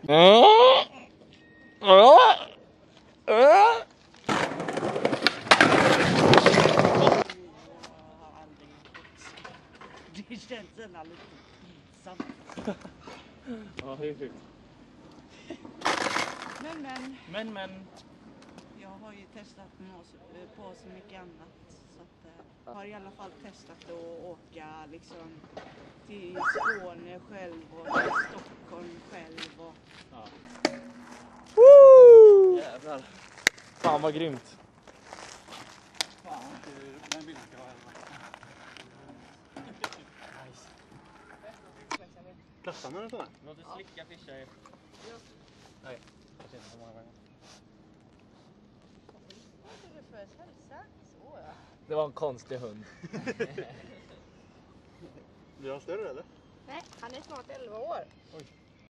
Det känns ändå lite pinsamt. Ja, det är sjukt. Men. Jag har ju testat på så mycket annat. Så att jag har i alla fall testat att åka liksom till Skåne själv och till Stockholm själv. Och... Ja. Woo! Jävlar. Fan vad grymt. Fan, den bilden ska vara nice. Klassar man det sådär? Låt oss slicka fischa i. Nej, jag ser inte så många gånger. Det var en konstig hund. Blir han större eller? Nej, han är snart 11 år. Oj.